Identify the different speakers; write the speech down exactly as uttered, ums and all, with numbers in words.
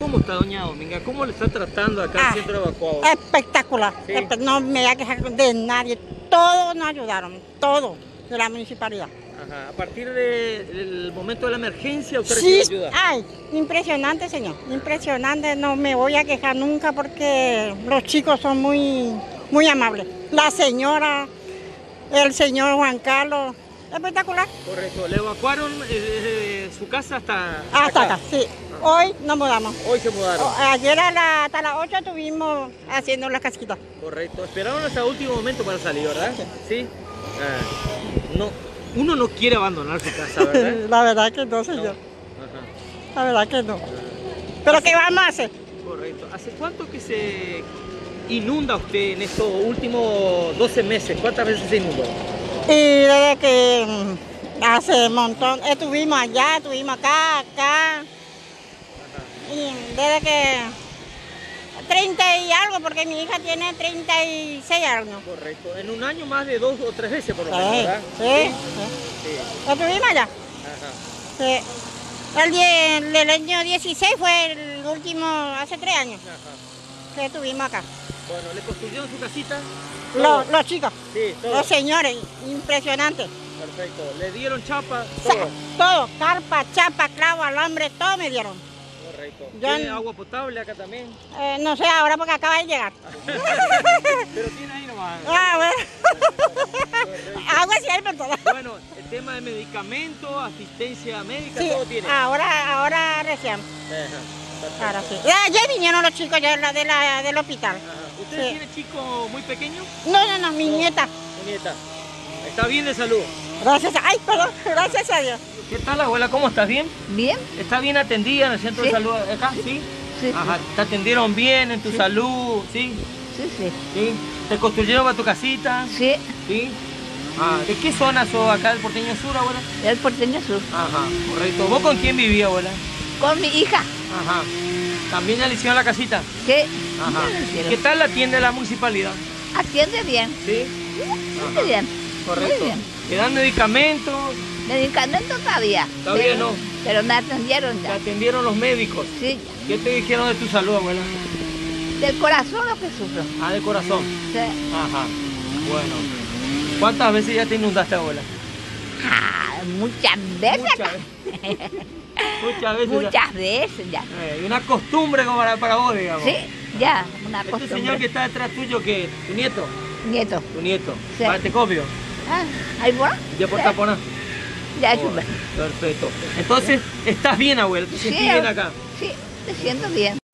Speaker 1: ¿Cómo está doña Dominga? ¿Cómo le está tratando acá
Speaker 2: Ah,
Speaker 1: al centro evacuado?
Speaker 2: Espectacular.
Speaker 1: Sí.
Speaker 2: Espe- No me voy a quejar de nadie. Todos nos ayudaron, todos de la municipalidad.
Speaker 1: Ajá. A partir del momento de la emergencia, ¿usted
Speaker 2: Sí,
Speaker 1: recibe ayuda?
Speaker 2: ay, impresionante, señor. Impresionante. No me voy a quejar nunca porque los chicos son muy, muy amables. La señora, el señor Juan Carlos, espectacular.
Speaker 1: Correcto. ¿Le evacuaron eh, desde su casa hasta,
Speaker 2: Hasta acá, sí. Hoy nos mudamos.
Speaker 1: Hoy se mudaron.
Speaker 2: O- Ayer a la- hasta las ocho estuvimos haciendo las casitas.
Speaker 1: Correcto. Esperaron hasta el último momento para salir, ¿verdad? Sí. Ah, no, uno no quiere abandonar su casa, ¿verdad?
Speaker 2: La verdad que no,
Speaker 1: No.
Speaker 2: señor.
Speaker 1: Ajá.
Speaker 2: La verdad que no. Pero ¿qué vamos a hacer?
Speaker 1: Correcto. ¿Hace cuánto que se inunda usted en estos últimos doce meses? ¿Cuántas veces se inundó?
Speaker 2: Y desde que mm, hace un montón, estuvimos allá, estuvimos acá, acá. Y desde que treinta y algo, porque mi hija tiene treinta y seis años.
Speaker 1: Correcto. En un año más de dos o tres veces por lo
Speaker 2: Sí,
Speaker 1: menos, ¿verdad?
Speaker 2: sí,
Speaker 1: Sí.
Speaker 2: sí. Estuvimos allá.
Speaker 1: Ajá.
Speaker 2: Sí. El, die- el año dieciséis fue el último, hace tres años
Speaker 1: Ajá.
Speaker 2: que estuvimos acá.
Speaker 1: Bueno, ¿le construyeron su casita?
Speaker 2: Los, los chicos,
Speaker 1: Sí, todo.
Speaker 2: los señores, impresionante.
Speaker 1: Perfecto. ¿Le dieron chapa?
Speaker 2: Sa-
Speaker 1: Todo.
Speaker 2: Todo, carpa, chapa, clavo, alambre, todo me dieron.
Speaker 1: Correcto.
Speaker 2: Yo
Speaker 1: ¿Tiene
Speaker 2: no-
Speaker 1: agua potable acá también?
Speaker 2: Eh, no sé ahora porque acaba de llegar.
Speaker 1: Pero tiene ahí nomás.
Speaker 2: Ah, bueno.
Speaker 1: Correcto.
Speaker 2: Agua siempre toda.
Speaker 1: Bueno, el tema de medicamentos, asistencia médica,
Speaker 2: Sí,
Speaker 1: todo tiene.
Speaker 2: ahora, ahora recién.
Speaker 1: Ajá. Perfecto.
Speaker 2: Ahora sí. Ya, ya vinieron los chicos ya de la, de la- del hospital.
Speaker 1: Ajá. ¿Usted
Speaker 2: Sí.
Speaker 1: tiene chico muy pequeño?
Speaker 2: No, no, no, mi
Speaker 1: No.
Speaker 2: nieta.
Speaker 1: Mi nieta. ¿Está bien de salud?
Speaker 2: Gracias a, ay, perdón, gracias a Dios.
Speaker 1: ¿Qué tal, abuela? ¿Cómo estás? ¿Bien?
Speaker 3: Bien,
Speaker 1: ¿Está bien atendida en el centro
Speaker 3: Sí.
Speaker 1: de salud acá? Sí.
Speaker 3: sí,
Speaker 1: Ajá. ¿Te atendieron bien en tu salud? Sí.
Speaker 3: sí, sí,
Speaker 1: Sí. ¿Te construyeron para tu casita?
Speaker 3: sí,
Speaker 1: Sí. Ah, ¿de qué zona sos acá del Porteño Sur, abuela?
Speaker 3: el Porteño Sur,
Speaker 1: Ajá, correcto. ¿Vos con quién vivías, abuela?
Speaker 3: con mi hija,
Speaker 1: Ajá. ¿También ya le hicieron la casita?
Speaker 3: sí,
Speaker 1: Ajá.
Speaker 3: ya lo hicieron.
Speaker 1: ¿Qué tal la atiende la municipalidad?
Speaker 3: Atiende bien,
Speaker 1: Sí.
Speaker 3: atiende bien,
Speaker 1: Correcto.
Speaker 3: muy bien.
Speaker 1: ¿Te dan medicamentos?
Speaker 3: Medicamento todavía,
Speaker 1: Todavía
Speaker 3: pero,
Speaker 1: no.
Speaker 3: pero me atendieron
Speaker 1: ¿Te
Speaker 3: ya,
Speaker 1: atendieron los médicos?
Speaker 3: sí,
Speaker 1: ¿Qué te dijeron de tu salud, abuela?
Speaker 3: del corazón lo que sufro,
Speaker 1: Ah, de corazón.
Speaker 3: sí.
Speaker 1: Ajá. Bueno. ¿Cuántas veces ya te inundaste, abuela?
Speaker 3: Ah, muchas veces,
Speaker 1: Muchas veces. Muchas veces. ya.
Speaker 3: muchas veces ya,
Speaker 1: Eh, una costumbre como para, para vos, digamos.
Speaker 3: sí, ya, una
Speaker 1: Este señor que
Speaker 3: costumbre,
Speaker 1: está detrás tuyo, ¿qué? ¿Tu nieto?
Speaker 3: nieto,
Speaker 1: Tu nieto.
Speaker 3: Sí.
Speaker 1: ¿Para te copio?
Speaker 3: ah, ¿ahí por?
Speaker 1: ¿Ya por
Speaker 3: Sí,
Speaker 1: taponar?
Speaker 3: ya
Speaker 1: Oh,
Speaker 3: sube,
Speaker 1: perfecto. Entonces, ¿estás bien, abuela? ¿Te
Speaker 3: sí,
Speaker 1: sentís bien acá?
Speaker 3: sí, te siento bien.